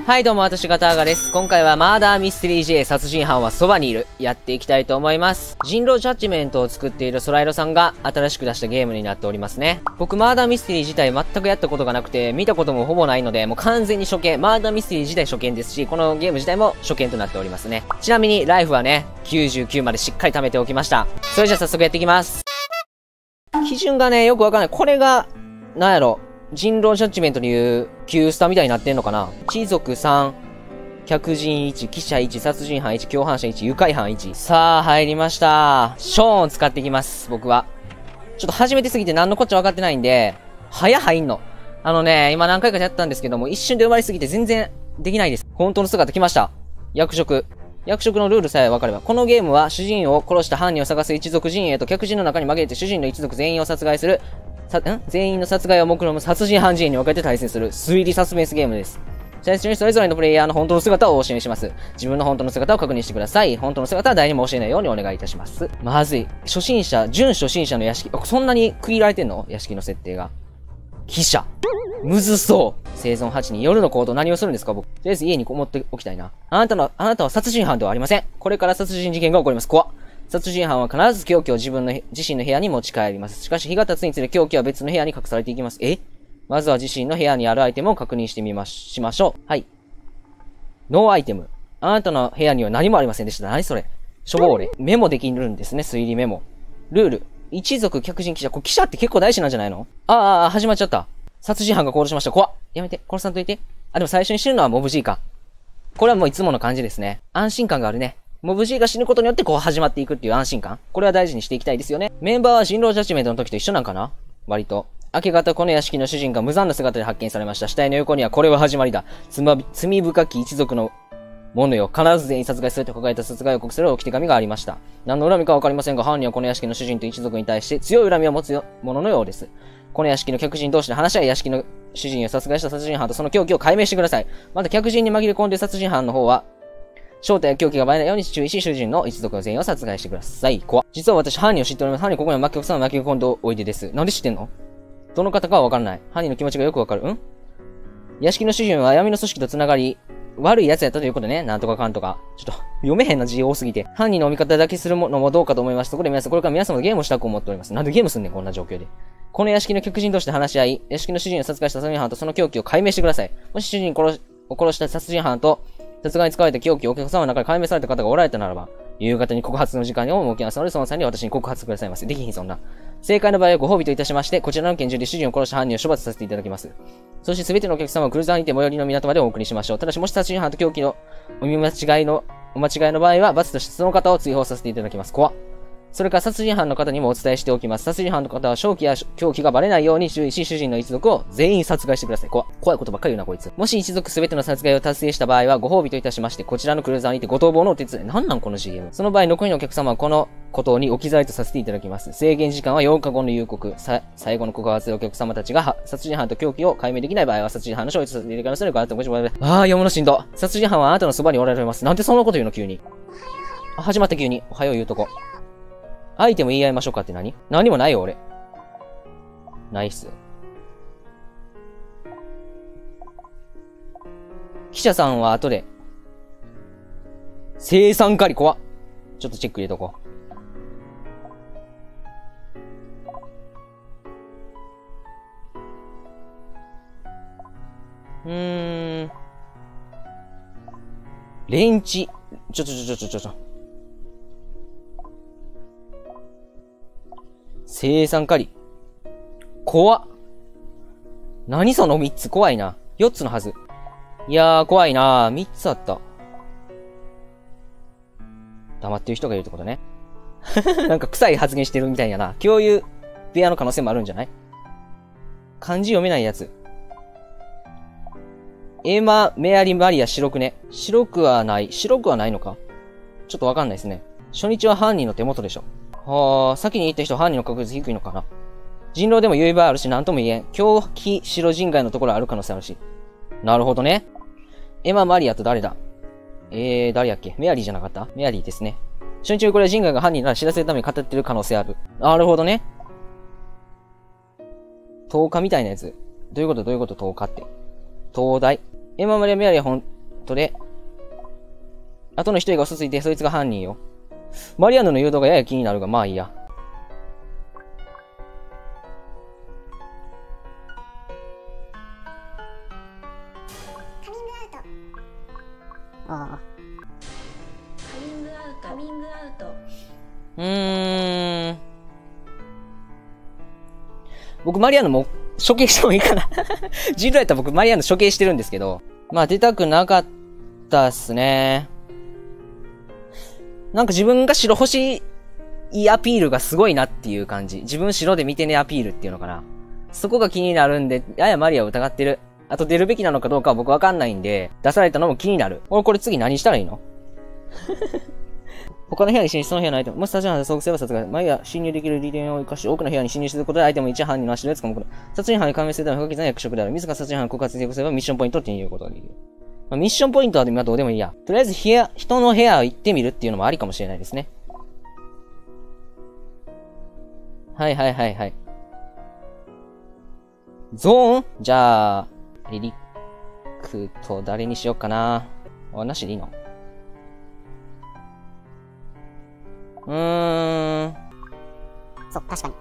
はいどうも、私がターガです。今回はマーダーミステリー J 殺人犯はそばにいる。やっていきたいと思います。人狼ジャッジメントを作っているソライロさんが新しく出したゲームになっておりますね。僕、マーダーミステリー自体全くやったことがなくて、見たこともほぼないので、もう完全に初見。マーダーミステリー自体初見ですし、このゲーム自体も初見となっておりますね。ちなみに、ライフはね、99までしっかり貯めておきました。それじゃあ早速やっていきます。基準がね、よくわかんない。これが、なんやろ。人狼ジャッジメントでいう、Q スタみたいになってんのかな。一族3、客人1、記者1、殺人犯1、共犯者1、愉快犯1。さあ、入りました。ショーンを使っていきます、僕は。ちょっと初めてすぎて何のこっちゃ分かってないんで、早入んの。今何回かやったんですけども、一瞬で埋まりすぎて全然できないです。本当の姿来ました。役職。役職のルールさえ分かれば。このゲームは主人を殺した犯人を探す一族陣営と客人の中に紛れて主人の一族全員を殺害する、全員の殺害を目論む殺人犯陣営に分けて対戦する推理サスペンスゲームです。最初にそれぞれのプレイヤーの本当の姿をお教えします。自分の本当の姿を確認してください。本当の姿は誰にも教えないようにお願いいたします。まずい。準初心者の屋敷。そんなに区切られてんの？屋敷の設定が。記者。むずそう。生存8人。夜の行動何をするんですか僕。とりあえず家にこもっておきたいな。あなたは殺人犯ではありません。これから殺人事件が起こります。怖っ。殺人犯は必ず凶器を自身の部屋に持ち帰ります。しかし日が経つにつれ凶器は別の部屋に隠されていきます。まずは自身の部屋にあるアイテムを確認してしましょう。はい。ノーアイテム。あなたの部屋には何もありませんでした。何それ？しょぼーれ。メモできるんですね。推理メモ。ルール。一族、客人、記者。これ記者って結構大事なんじゃないの？始まっちゃった。殺人犯が殺しました。怖っ。やめて。殺さんといて。でも最初に死ぬのはモブ G か。これはもういつもの感じですね。安心感があるね。モブ G が死ぬことによって始まっていくっていう安心感。これは大事にしていきたいですよね。メンバーは人狼ジャッジメントの時と一緒なんかな？割と。明け方この屋敷の主人が無残な姿で発見されました。死体の横にはこれは始まりだ。罪深き一族のものよ。必ず全員殺害すると書かれた殺害を告する置き手紙がありました。何の恨みかわかりませんが、犯人はこの屋敷の主人と一族に対して強い恨みを持つもののようです。この屋敷の客人同士で話し合い、屋敷の主人を殺害した殺人犯とその凶器を解明してください。また客人に紛れ込んで殺人犯の方は、正体や凶器がバレないように注意し、主人の一族の全員を殺害してください。怖っ。実は私、犯人を知っております。犯人ここに巻き込んでおいでです。なんで知ってんの？どの方かはわからない。犯人の気持ちがよくわかる。屋敷の主人は闇の組織と繋がり、悪い奴やったということね。なんとかかんとか。ちょっと、読めへんな字多すぎて。犯人のお味方だけするのもどうかと思います。そこでこれから皆様のゲームをしたく思っております。なんでゲームすんねん、こんな状況で。この屋敷の客人同士で話し合い、屋敷の主人を殺害した殺人犯とその凶器を解明してください。もし主人を殺した殺人犯と、殺害に使われた凶器をお客様の中で解明された方がおられたならば、夕方に告発の時間を設けますので、その際に私に告発くださいませ。できひん、そんな。正解の場合はご褒美といたしまして、こちらの拳銃で主人を殺した犯人を処罰させていただきます。そして全てのお客様をクルーザーにて最寄りの港までお送りしましょう。ただし、もし殺人犯と凶器のお間違いの場合は、罰としてその方を追放させていただきます。怖っ。それから殺人犯の方にもお伝えしておきます。殺人犯の方は正気や凶器がバレないように注意し、主人の一族を全員殺害してください。怖いことばっかり言うな、こいつ。もし一族すべての殺害を達成した場合は、ご褒美といたしまして、こちらのクルーザーにてご逃亡のお手伝い。なんなんこの CM。その場合、残りのお客様はこのことに置き去りとさせていただきます。制限時間は8日後の夕刻。最後の告発でお客様たちが殺人犯と凶器を解明できない場合は、殺人犯の勝利とさせていただきますので、ご覧ください。読むのしんど。殺人犯はあなたのそばにおられます。なんでそんなこと言うの急に。始まった急に。おはよう言うとこ。アイテム言い合いましょうかって何もないよ、俺。ナイス。記者さんは後で。生産狩り怖っ。ちょっとチェック入れとこう。レンチ。ちょ。生産狩り。怖っ。何その3つ怖いな。4つのはず。いやー、怖いなー。3つあった。黙ってる人がいるってことね。なんか臭い発言してるみたいやな。共有部屋の可能性もあるんじゃない？漢字読めないやつ。エマ、メアリ、マリア、白くね。白くはないのか？ちょっとわかんないですね。初日は犯人の手元でしょ。先に行った人は犯人の確率低いのかな。人狼でも言えばあるし、なんとも言えん。狂気白人外のところある可能性あるし。なるほどね。エマ・マリアと誰だ？誰やっけ？メアリーじゃなかった？メアリーですね。初日にこれは人外が犯人なら知らせるために語ってる可能性ある。なるほどね。10日みたいなやつ。どういうこと10日って。東大。エマ・マリア・メアリーはとで、後の一人が嘘ついて、そいつが犯人よ。マリアンヌの誘導がやや気になるが、まあいいや。 カミングアウト。 僕、マリアンヌも処刑してもいいかな。人狼やったら僕、マリアンヌ処刑してるんですけど。まあ、出たくなかったっすね。なんか自分が白欲しいアピールがすごいなっていう感じ。自分白で見てねアピールっていうのかな。そこが気になるんで、ややマリアを疑ってる。あと出るべきなのかどうかは僕わかんないんで、出されたのも気になる。俺これ次何したらいいの？他の部屋に侵入し、その部屋のアイテム。もし殺人犯で遭遇すれば殺害。マリア侵入できる利点を生かし、多くの部屋に侵入することで相手も一犯人の足のやつかも。殺人犯に関連するための不可欠な役職である。自ら殺人犯を告発できればミッションポイントを手に入れることができる。まあ、ミッションポイントは今どうでもいいや。とりあえず人の部屋行ってみるっていうのもありかもしれないですね。はいはいはいはい。ゾーン？じゃあ、リリックと誰にしよっかな。なしでいいの？ そう、確かに。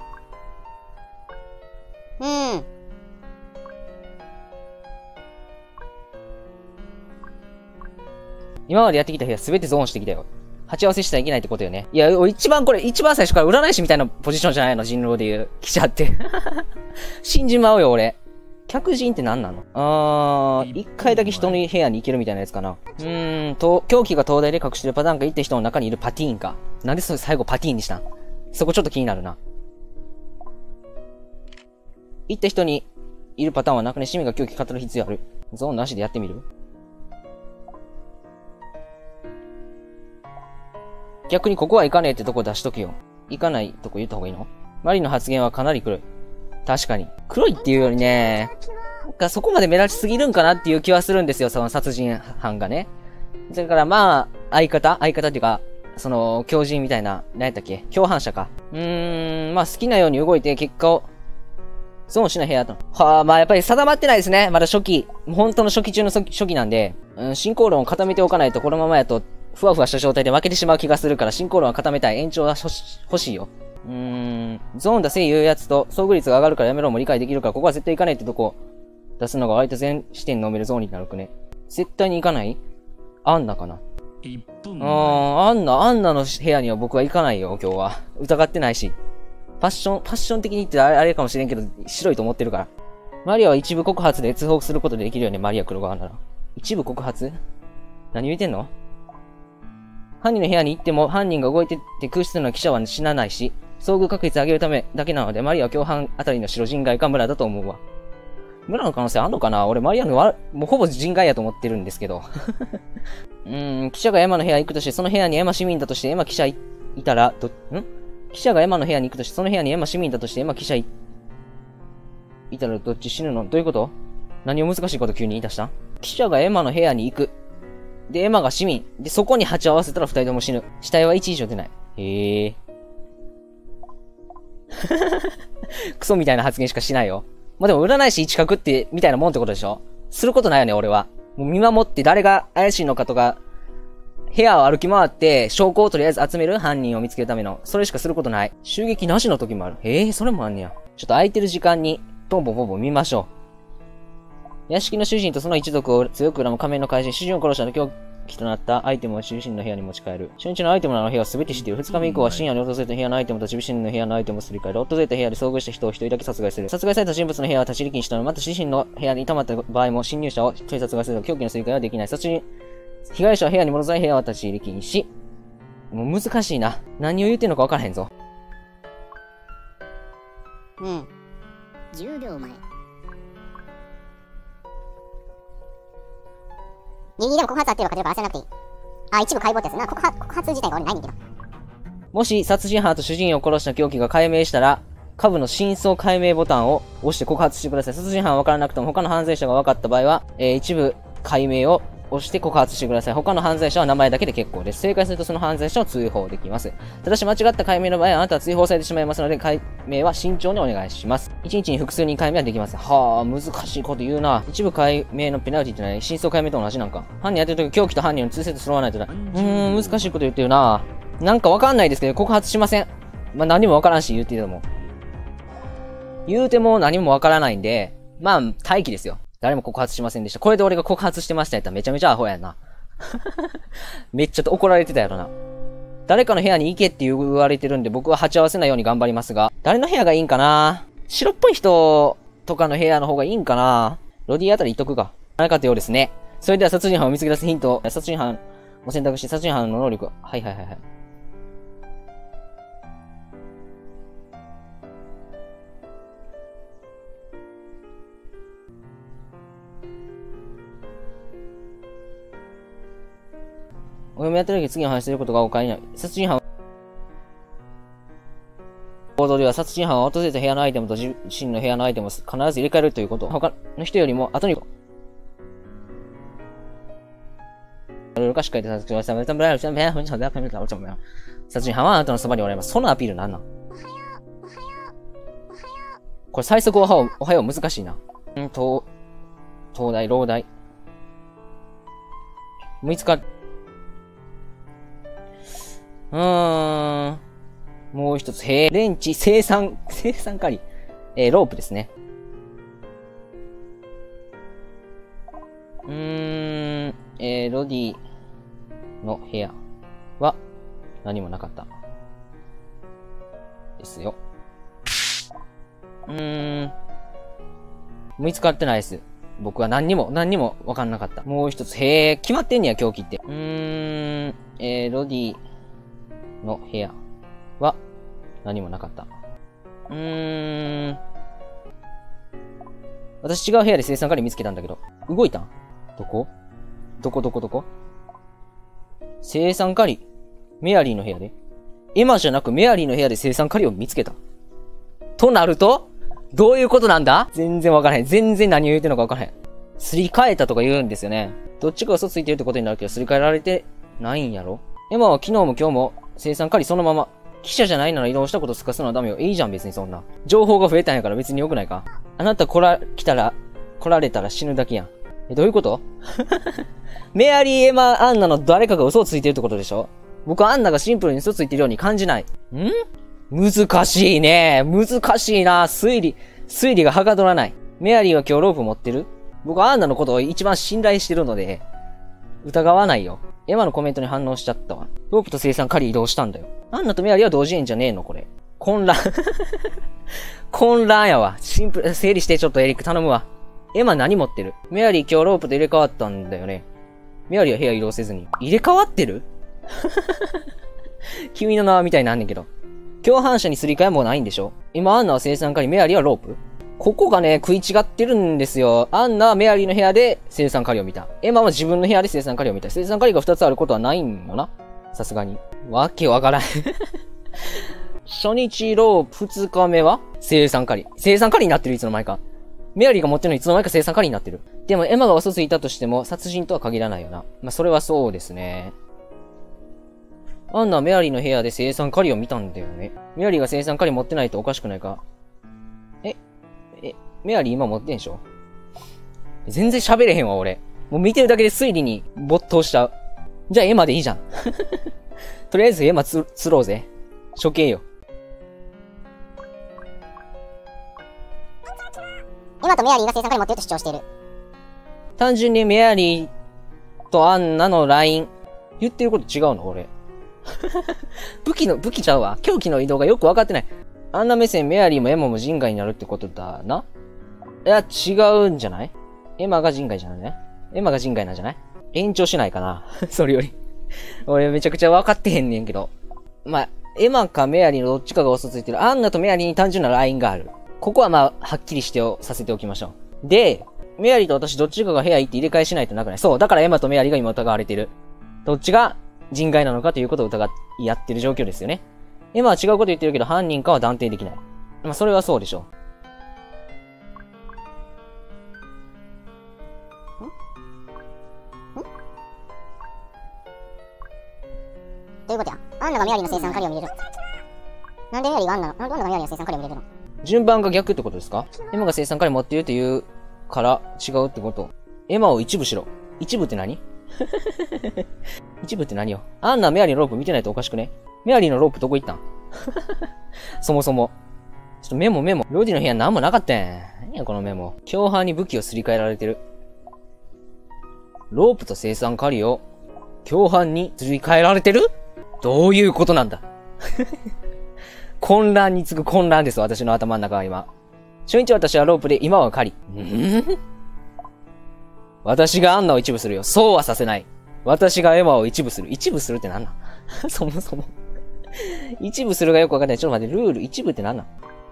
今までやってきた部屋すべてゾーンしてきたよ。鉢合わせしたらいけないってことよね。いや、一番最初から占い師みたいなポジションじゃないの？人狼でいう記者って。信じまうよ、俺。客人って何なの？一回だけ人の部屋に行けるみたいなやつかな。凶器が東大で隠してるパターンか、一定人の中にいるパティーンか。なんでそれ最後パティーンにしたん？そこちょっと気になるな。一定人にいるパターンはなくね、市民が凶器語る必要ある。ゾーンなしでやってみる？逆にここは行かねえってとこ出しとけよ。行かないとこ言った方がいいの？マリの発言はかなり黒い。確かに。黒いっていうよりね、なんかそこまで目立ちすぎるんかなっていう気はするんですよ、その殺人犯がね。それからまあ、相方っていうか、その、狂人みたいな、何やったっけ？共犯者か。まあ好きなように動いて結果を、ゾーンしない部屋と。はあ、まあやっぱり定まってないですね。まだ初期。本当の初期中の初期なんで、進行論を固めておかないとこのままやと、ふわふわした状態で負けてしまう気がするから進行論は固めたい。延長は欲しいよ。ゾーン出せ言うやつと遭遇率が上がるからやめろも理解できるから、ここは絶対行かないってとこ出すのが割と全視点飲めるゾーンになるくね。絶対に行かない？アンナかな。アンナの部屋には僕は行かないよ、今日は。疑ってないし。パッション的に言ってあれかもしれんけど、白いと思ってるから。マリアは一部告発で通報することでできるよね、マリア黒側なら。一部告発？何言ってんの？犯人の部屋に行っても犯人が動いてて空室の記者は死なないし、遭遇確率上げるためだけなので、マリアは共犯あたりの白人外か村だと思うわ。村の可能性あんのかな？俺マリアのもうほぼ人外やと思ってるんですけど。記者がエマの部屋行くとして、その部屋にエマ市民だとしてエマ記者いたら、記者がエマの部屋に行くとして、その部屋にエマ市民だとしてエマ記者いたらどっち死ぬの？どういうこと？何を難しいこと急に言い出した？記者がエマの部屋に行く。で、エマが市民。で、そこに鉢合わせたら二人とも死ぬ。死体は1以上出ない。へえ。クソみたいな発言しかしないよ。まあ、でも占い師一角って、みたいなもんってことでしょ？することないよね、俺は。もう見守って誰が怪しいのかとか、部屋を歩き回って、証拠をとりあえず集める犯人を見つけるための、それしかすることない。襲撃なしの時もある。それもあんねや。ちょっと空いてる時間に、ポンポンポンポン見ましょう。屋敷の主人とその一族を強く恨む仮面の怪人、主人を殺したの狂気となったアイテムを主人の部屋に持ち帰る。初日のアイテムの部屋を全て知っている。二日目以降は深夜に訪れた部屋のアイテムと自身の部屋のアイテムをすり替える。訪れた部屋で遭遇した人を一人だけ殺害する。殺害された人物の部屋は立ち入り禁止となる。また自身の部屋に溜まった場合も侵入者を一人殺害する。凶器のすり替えはできない。被害者は部屋に戻さない部屋は立ち入り禁止。もう難しいな。何を言ってんのか分からへんぞ。 10秒前。右でも告発あってるから焦らなくていい。一部解剖ってやつな。告発自体が俺ないんだけど。 もし殺人犯と主人を殺した凶器が解明したら、下部の真相解明ボタンを押して告発してください。殺人犯は分からなくても他の犯罪者が分かった場合は、一部解明を押して告発してください。他の犯罪者は名前だけで結構です。正解するとその犯罪者を通報できます。ただし間違った解明の場合、あなたは追放されてしまいますので、解明は慎重にお願いします。1日に複数人解明はできます。はあ、難しいこと言うな。一部解明のペナルティって何？真相解明と同じなんか。犯人やってるとき、凶器と犯人の2セット揃わないとだ。難しいこと言ってるな。なんかわかんないですけど、告発しません。まあ、何もわからんし、言っても。言うても何もわからないんで、まあ、待機ですよ。誰も告発しませんでした。これで俺が告発してましたやったらめちゃめちゃアホやな。めっちゃ怒られてたやろな。誰かの部屋に行けって言われてるんで僕は鉢合わせないように頑張りますが、誰の部屋がいいんかな？白っぽい人とかの部屋の方がいいんかな？ロディあたり言っとくか。なかったようですね。それでは殺人犯を見つけ出すヒント、殺人犯を選択して殺人犯の能力、はい。お嫁やってる時次の話することがお変わりない。殺人犯行動では殺人犯は訪れた部屋のアイテムと自身の部屋のアイテムを必ず入れ替えるということ。他の人よりも後に殺人犯はあなたのそばにおられます。そのアピールなんなん？これ最速おはよう難しいな。東大、老大。見つかる。もう一つ、レンチ、生産狩り。ロープですね。ロディの部屋は何もなかった。ですよ。見つかってないです。僕は何にもわかんなかった。もう一つ、決まってんねや、狂気って。ロディの部屋は何もなかった。私違う部屋で生産狩り見つけたんだけど。動いたん？どこ生産狩り。メアリーの部屋で。エマじゃなくメアリーの部屋で生産狩りを見つけた。となるとどういうことなんだ？全然わからへん。全然何を言うてんのかわからへん。すり替えたとか言うんですよね。どっちか嘘ついてるってことになるけど、すり替えられてないんやろ？エマは昨日も今日も生産狩りそのまま。記者じゃないなら移動したことすかすのはダメよ。いいじゃん別にそんな。情報が増えたんやから別に良くないか？あなた来られたら死ぬだけやん。どういうこと？メアリー、エマ、アンナの誰かが嘘をついてるってことでしょ？僕はアンナがシンプルに嘘ついてるように感じない。難しいね。難しいな。推理がはかどらない。メアリーは今日ロープ持ってる？僕はアンナのことを一番信頼してるので、疑わないよ。エマのコメントに反応しちゃったわ。ロープと生産狩り移動したんだよ。アンナとメアリーは同時演じゃねえのこれ。混乱。混乱やわ。シンプル、整理してちょっとエリック頼むわ。エマ何持ってる？メアリー今日ロープと入れ替わったんだよね。メアリーは部屋移動せずに。入れ替わってる？君の名はみたいになんねんけど。共犯者にすり替えもないんでしょ？今アンナは生産狩り、メアリーはロープ？ここがね、食い違ってるんですよ。アンナはメアリーの部屋で生産狩りを見た。エマは自分の部屋で生産狩りを見た。生産狩りが2つあることはないんよな。さすがに。わけわからん。初日ロープ2日目は生産狩り。生産狩りになってるいつの間にか。メアリーが持ってるのいつの間にか生産狩りになってる。でもエマが嘘ついたとしても殺人とは限らないよな。まあ、それはそうですね。アンナはメアリーの部屋で生産狩りを見たんだよね。メアリーが生産狩り持ってないとおかしくないか？メアリー今持ってんでしょ？全然喋れへんわ、俺。もう見てるだけで推理に没頭しちゃう。じゃあエマでいいじゃん。とりあえずエマ釣ろうぜ。処刑よ。 エマとメアリーが生産狩り持ってると主張している。 単純にメアリーとアンナのライン。言ってること違うの俺。武器ちゃうわ。凶器の移動がよくわかってない。アンナ目線メアリーもエマも人外になるってことだな。いや、違うんじゃない？エマが人外じゃないね。エマが人外なんじゃない？延長しないかな。それより。俺めちゃくちゃ分かってへんねんけど。まあ、エマかメアリーのどっちかが嘘ついてる。アンナとメアリーに単純なラインがある。ここはまあ、はっきりさせておきましょう。で、メアリーと私どっちかが部屋行って入れ替えしないとなくない？そう。だからエマとメアリーが今疑われてる。どっちが人外なのかということを疑いやってる状況ですよね。エマは違うこと言ってるけど犯人かは断定できない。まあ、それはそうでしょう。 どういうことや。アンナがメアリーの生産カリを見れる。なんでメアリーがなんでアンナがメアリーの生産カリを見れるの？ 順番が逆ってことですか？エマが生産カリ持っているというから違うってこと。エマを一部しろ。一部って何？一部って何よ。アンナメアリーのロープ見てないとおかしくね？メアリーのロープどこ行ったん？そもそも。ちょっとメモ。ロディの部屋なんもなかったん。何やこのメモ。共犯に武器をすり替えられてる。ロープと生産カリを共犯にすり替えられてる？どういうことなんだ？混乱に次ぐ混乱です、私の頭の中は今。初日私はロープで、今は狩り。私がアンナを一部するよ。そうはさせない。私がエマを一部する。一部するってなんなんそもそも。一部するがよくわかんない。ちょっと待って、ルール、一部ってなんなん？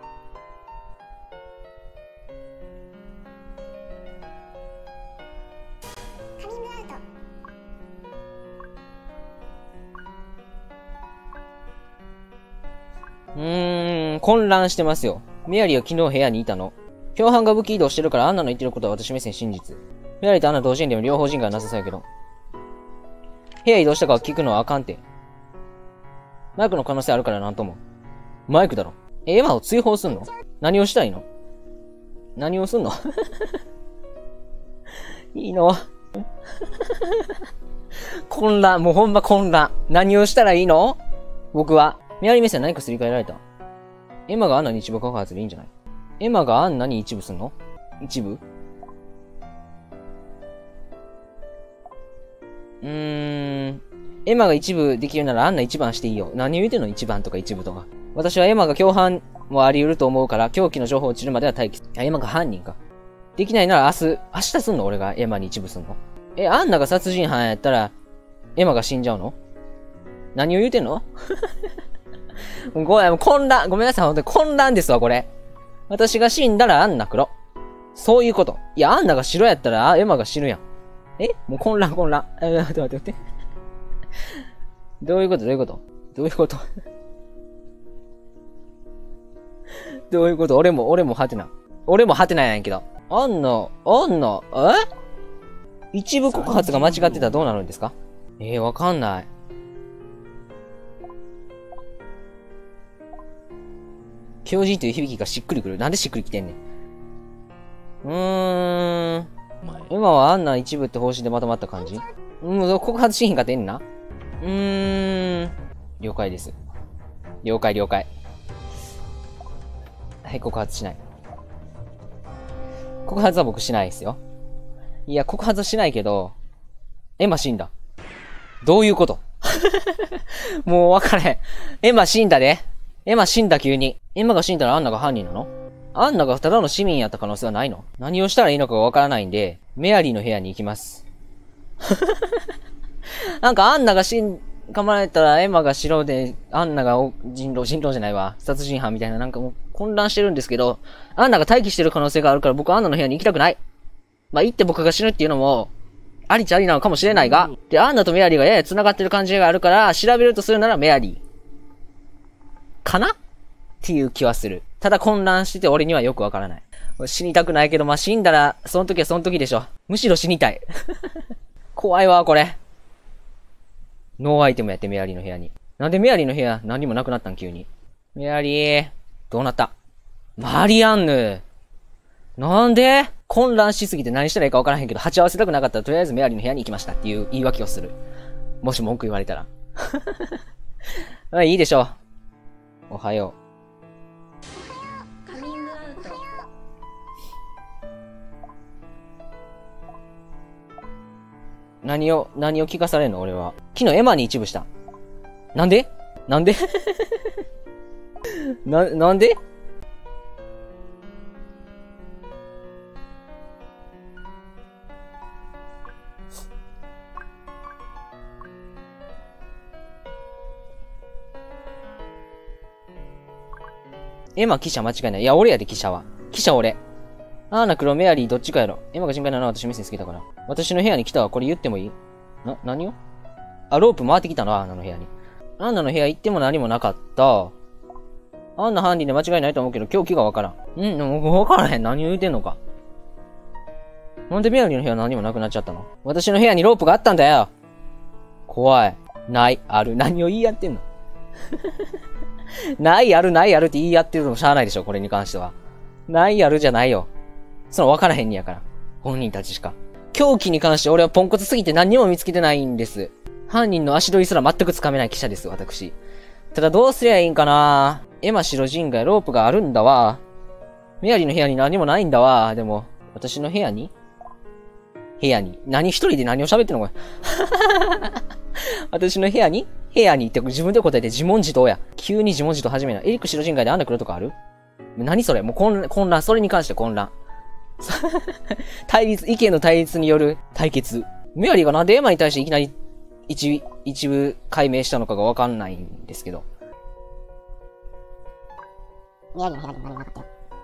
混乱してますよ。メアリーは昨日部屋にいたの。共犯が武器移動してるからアンナの言ってることは私目線真実。メアリーとアンナ同時にでも両方人がなさそうやけど。部屋移動したかは聞くのはあかんて。マイクの可能性あるからなんとも。マイクだろ。エマを追放すんの？何をしたいの？何をすんの？いいの？混乱、もうほんま混乱。何をしたらいいの？僕は。メアリー目線何かすり替えられた。エマがアンナに一部告発でいいんじゃない？エマがアンナに一部すんの？一部？エマが一部できるならアンナ一番していいよ。何を言うてんの？一番とか一部とか。私はエマが共犯もあり得ると思うから、凶器の情報落ちるまでは待機。エマが犯人か。できないなら明日すんの？俺がエマに一部すんの？アンナが殺人犯やったら、エマが死んじゃうの？何を言うてんの？混乱。ごめんなさい、本当に混乱ですわ、これ。私が死んだらアンナ黒。そういうこと。いや、アンナが白やったら、エマが死ぬやん。もう混乱。待って。どういうことどういうこと俺もハテナ。俺もハテナやんけど。アンナ、一部告発が間違ってたらどうなるんですか？わかんない。狂人という響きがしっくりくる。なんでしっくりきてんねん。今はアンナ一部って方針でまとまった感じ？告発シーンが出んな。了解です。了解。はい、告発しない。告発は僕しないですよ。いや、告発はしないけど、エマ死んだ。どういうこと？もう分からへん。エマ死んだで。エマ死んだ急に。エマが死んだらアンナが犯人なの？アンナがただの市民やった可能性はないの？何をしたらいいのかがわからないんで、メアリーの部屋に行きます。なんかアンナが噛まれたらエマが白で、アンナが人狼じゃないわ。殺人犯みたいななんかもう混乱してるんですけど、アンナが待機してる可能性があるから僕はアンナの部屋に行きたくない。まあ、行って僕が死ぬっていうのも、ありっちゃありなのかもしれないが、で、アンナとメアリーがやや繋がってる感じがあるから、調べるとするならメアリー。かなっていう気はする。ただ混乱してて俺にはよくわからない。死にたくないけど、まあ、死んだら、その時はその時でしょ。むしろ死にたい。怖いわ、これ。ノーアイテムやってメアリーの部屋に。なんでメアリーの部屋何もなくなったん急に。メアリー、どうなった？マリアンヌ。なんで？混乱しすぎて何したらいいかわからへんけど、鉢合わせたくなかったらとりあえずメアリーの部屋に行きましたっていう言い訳をする。もし文句言われたら。まあいいでしょう。おはよう。カミングアウト。何を聞かされんの俺は。昨日エマに一部した。なんでなんでエマ記者間違いない。いや、俺やで、記者は。記者俺。アーナ、黒、メアリー、どっちかやろ。エマが心配なのは私目線好きだから。私の部屋に来たわ。これ言ってもいい？何を？あ、ロープ回ってきたの？アーナの部屋に。アーナの部屋行っても何もなかった。アンナ犯人で間違いないと思うけど、凶器がわからん。わからへん。何を言うてんのか。なんでメアリーの部屋何もなくなっちゃったの？私の部屋にロープがあったんだよ。怖い。 ない、ある。何を言い合ってんのない、ある、ない、あるって言い合ってるのもしゃあないでしょ、これに関しては。ない、あるじゃないよ。その分からへんにやから。本人たちしか。凶器に関して俺はポンコツすぎて何にも見つけてないんです。犯人の足取りすら全くつかめない記者です、私。ただどうすりゃいいんかな。エマ白人街ロープがあるんだわ。メアリーの部屋に何もないんだわ。でも、私の部屋に何一人で何を喋ってんのこれ。私の部屋にって自分で答えて自問自答や。急に自問自答始めない。エリック白人街であんな来るとこある？何それ？もう混乱。それに関して混乱。意見の対立による対決。メアリーがなんでエマに対していきなり一部解明したのかがわかんないんですけど。 メアリーの部屋に何もなかったよ。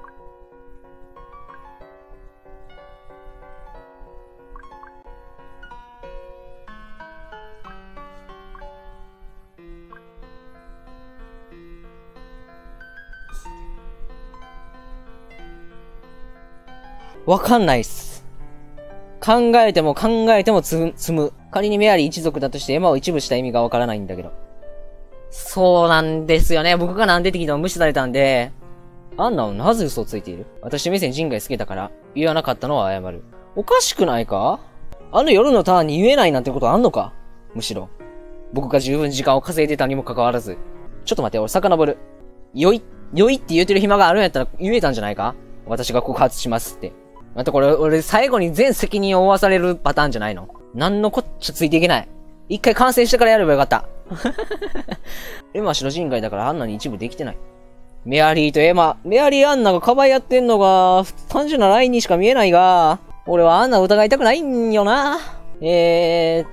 わかんないっす。考えても積む。仮にメアリー一族だとしてエマを一部した意味がわからないんだけど。そうなんですよね。僕が何出てきても無視されたんで、アンナはなぜ嘘をついている？私目線人外つけたから、言わなかったのは謝る。おかしくないか？あの夜のターンに言えないなんてことあんのか？むしろ。僕が十分時間を稼いでたにもかかわらず。ちょっと待って、俺遡る。良いって言ってる暇があるんやったら言えたんじゃないか？私が告発しますって。またこれ、俺最後に全責任を負わされるパターンじゃないの？なんのこっちゃついていけない。一回完成してからやればよかった。エマ白人外だからアンナに一部できてない。メアリーアンナがかばい合ってんのが、単純なラインにしか見えないが、俺はアンナを疑いたくないんよな。エリ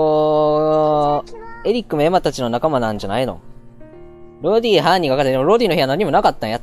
ックもエマたちの仲間なんじゃないの？ロディ犯人がかかって、でもロディの部屋何もなかったんやって。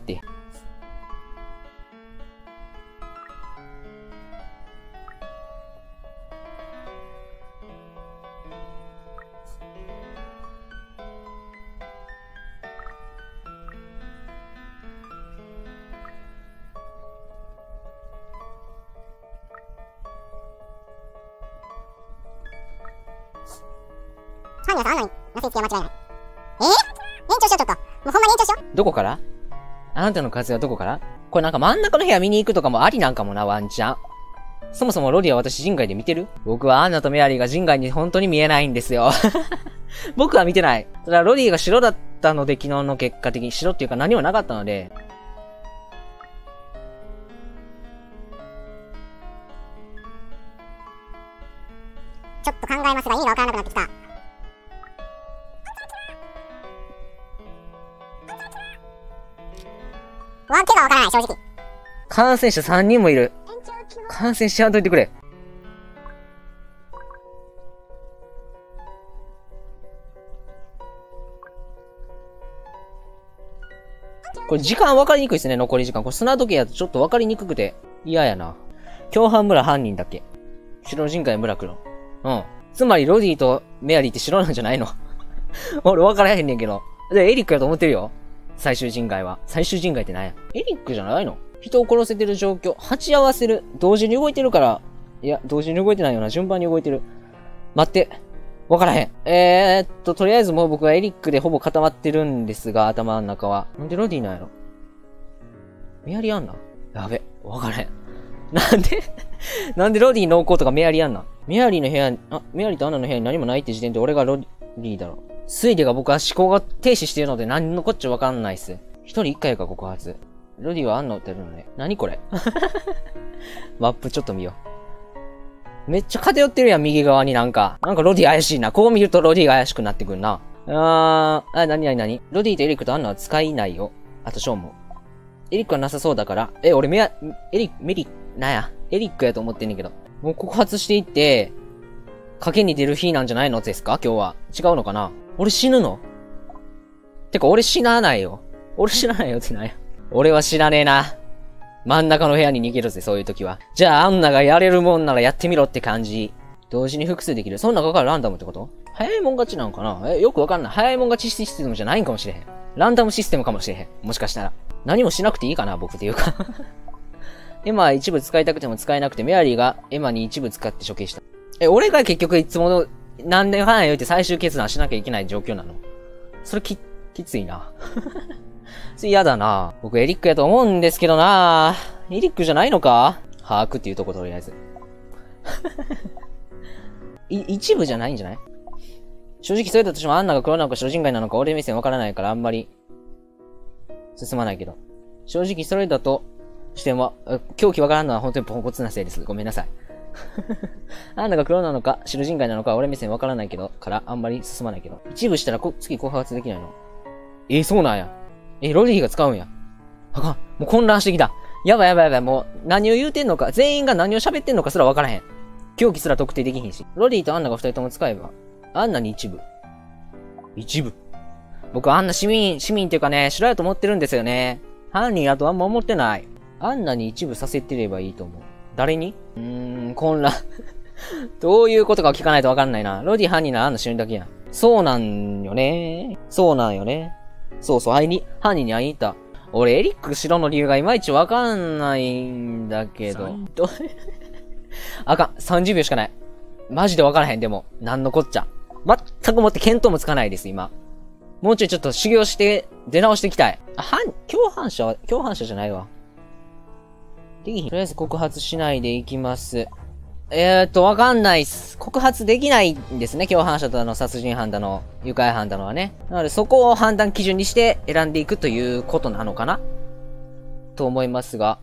犯人はさ、アンナになせつけは間違いない。延長しよう、ちょっと。もうほんまに延長しよう。 どこから？あなたの数はどこから？これなんか真ん中の部屋見に行くとかもありなんかもな、ワンチャン。そもそもロディは私人外で見てる？僕はアンナとメアリーが人外に本当に見えないんですよ。僕は見てない。ただロディが白だったので、昨日の結果的に白っていうか何もなかったので、 ちょっと考えますが意味がわからなくなってきた。わけがわからない、正直。 感染者3人もいる。感染しちゃんといてくれ。これ時間分かりにくいですね、残り時間。これ砂時計やとちょっと分かりにくくて嫌やな。共犯村犯人だっけ？白人海村黒。うん。つまりロディとメアリーって白なんじゃないの？俺分からへんねんけど。で、エリックやと思ってるよ。最終人外は。最終人外って何や？エリックじゃないの？人を殺せてる状況。鉢合わせる。同時に動いてるから。いや、同時に動いてないよな。順番に動いてる。待って。わからへん。とりあえずもう僕はエリックでほぼ固まってるんですが、頭の中は。なんでロディなんやろ？メアリーアンナ？やべ。わからへん。なんでロディ濃厚とかメアリーアンナ？メアリーの部屋、メアリーとアンナの部屋に何もないって時点で俺がロディだろ。推理が僕は思考が停止しているので何のこっちゃわかんないっす。一人一回か告発。ロディはアンナを撃ってるのね。何これ？マップちょっと見よう。めっちゃ偏ってるやん、右側になんかロディ怪しいな。こう見るとロディが怪しくなってくるな。何ロディとエリックとアンナは使いないよ。あとショーも。エリックはなさそうだから。俺エリックやと思ってんねんけど。もう告発していって、賭けに出る日なんじゃないのですか今日は。違うのかな？俺死ぬの？てか俺死なないよ。俺知らないよってなんや。俺は知らねえな。真ん中の部屋に逃げるぜ、そういう時は。じゃあ、アンナがやれるもんならやってみろって感じ。同時に複数できる。その中からランダムってこと？早いもん勝ちなんかな？よくわかんない。早いもん勝ちシステムじゃないんかもしれへん。ランダムシステムかもしれへん。もしかしたら。何もしなくていいかな、僕っていうか。エマは一部使いたくても使えなくて、メアリーがエマに一部使って処刑した。俺が結局いつものなんでかん言うて最終決断しなきゃいけない状況なの？それきついな。それ嫌だな。僕エリックやと思うんですけどな。エリックじゃないのか？把握っていうとことりあえず。一部じゃないんじゃない？正直それだとしてもアンナが黒なのか白人外なのか俺目線わからないからあんまり進まないけど。正直それだとしても、狂気わからんのは本当にポンコツなせいです。ごめんなさい。アンナが黒なのか白人外なのか俺目線わからないけど、からあんまり進まないけど。一部したら次告発できないの？そうなんや。ロリーが使うんや。あかん。もう混乱してきた。やばい。もう何を言うてんのか、全員が何を喋ってんのかすらわからへん。狂気すら特定できひんし。ロリーとアンナが二人とも使えば、アンナに一部。僕アンナ市民っていうかね、白やと思ってるんですよね。犯人やとあんま思ってない。アンナに一部させてればいいと思う。誰に？混乱。どういうことか聞かないとわかんないな。ロディ犯人ならアンナ死ぬだけやん。そうなんよね。そう、犯人に会いに行った。俺、エリック白の理由がいまいちわかんないんだけど。あかん。30秒しかない。マジでわからへん、でも。なんのこっちゃ。全くもって見当もつかないです、今。もうちょいちょっと修行して、出直していきたい。共犯者じゃないわ。できひん。とりあえず告発しないでいきます。わかんないっす。告発できないんですね。共犯者だの、殺人犯だの、愉快犯だのはね。なのでそこを判断基準にして選んでいくということなのかなと思いますが。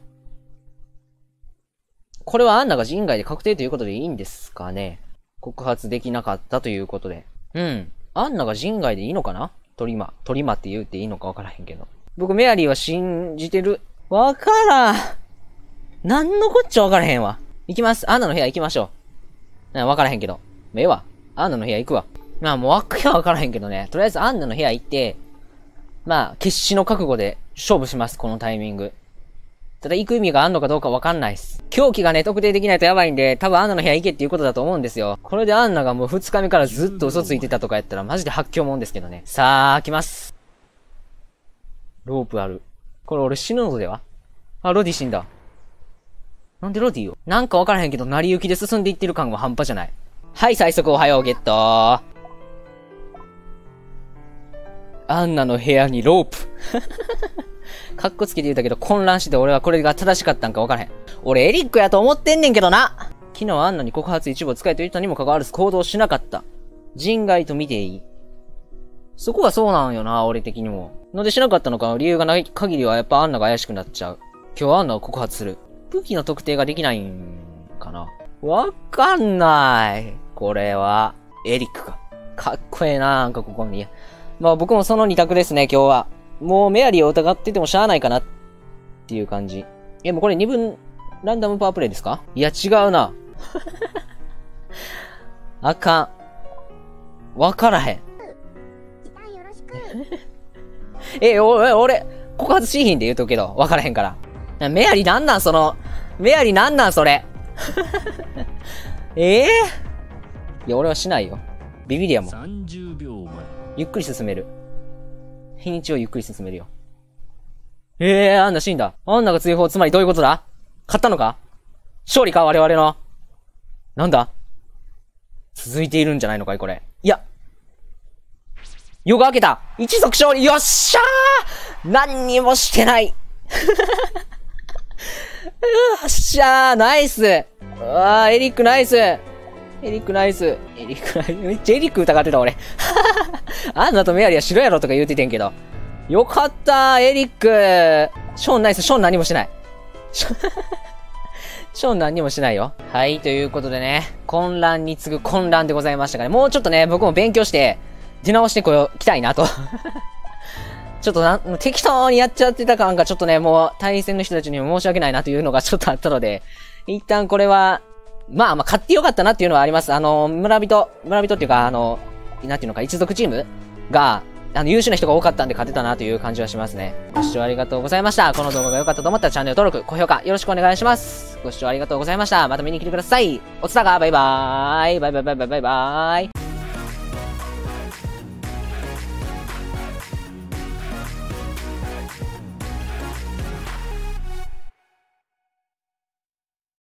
これはアンナが人外で確定ということでいいんですかね？告発できなかったということで。アンナが人外でいいのかな？トリマって言うていいのかわからへんけど。僕メアリーは信じてる。わからん。なんのこっちゃわからへんわ。行きます。アンナの部屋行きましょう。わからへんけど。わ。アンナの部屋行くわ。もうわからへんけどね。とりあえずアンナの部屋行って、決死の覚悟で勝負します。このタイミング。ただ行く意味があんのかどうかわかんないっす。狂気がね、特定できないとやばいんで、多分アンナの部屋行けっていうことだと思うんですよ。これでアンナがもう2日目からずっと嘘ついてたとかやったらマジで発狂もんですけどね。さあ、来ます。ロープある。これ俺死ぬのでは？ロディ死んだ。なんでロディよ？なんかわからへんけど、成り行きで進んでいってる感は半端じゃない。はい、最速おはようゲットー。アンナの部屋にロープ。かっこつけて言うたけど混乱して俺はこれが正しかったんかわからへん。俺エリックやと思ってんねんけどな。昨日アンナに告発一部を使えと言ったにもかかわらず行動しなかった。人外と見ていい？そこはそうなんよな、俺的にも。なんでしなかったのか理由がない限りはやっぱアンナが怪しくなっちゃう。今日アンナを告発する。武器の特定ができないんかな？わかんない。これは、エリックか。かっこええな、なんかここに。僕もその2択ですね、今日は。もうメアリーを疑っててもしゃあないかなっていう感じ。もうこれ2分ランダムパワープレイですか？いや、違うな。あかん。わからへん。俺、告発しひんで言うとくけど、わからへんから。メアリーなんなんそれ。いや、俺はしないよ。ビビリやもん。30秒前。ゆっくり進める。日にちをゆっくり進めるよ。アンナ死んだ。アンナが追放、つまりどういうことだ？勝ったのか？勝利か我々の。なんだ？続いているんじゃないのかいこれ。いや。夜が明けた！一族勝利！よっしゃー！何にもしてない！よっしゃー！ナイス！エリックナイス！めっちゃエリック疑ってた俺。アンナとメアリーは白やろとか言うててんけど。よかったエリック。ショーンナイス。ショーン何もしない。ショーン何もしないよ。はい、ということでね。混乱に次ぐ混乱でございましたがね。もうちょっとね、僕も勉強して、出直してきたいなと。ちょっと適当にやっちゃってた感がちょっとね、もう対戦の人たちにも申し訳ないなというのがちょっとあったので、一旦これは、買ってよかったなっていうのはあります。村人っていうか、なんていうのか、一族チームが、優秀な人が多かったんで勝てたなという感じはしますね。ご視聴ありがとうございました。この動画が良かったと思ったらチャンネル登録、高評価よろしくお願いします。ご視聴ありがとうございました。また見に来てください。おつたがバイバーイ。バイバイ。